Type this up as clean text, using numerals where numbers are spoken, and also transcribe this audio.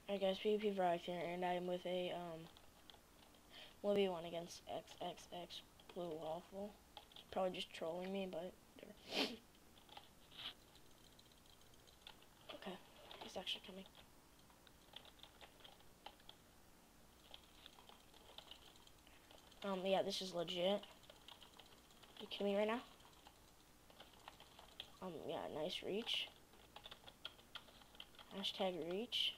Alright guys, PvP Variety here, and I am with a 1v1 against XXXbluewaffle. Probably just trolling me, but okay, he's actually coming. Yeah, this is legit. You kidding me right now? Yeah, nice reach. Hashtag reach.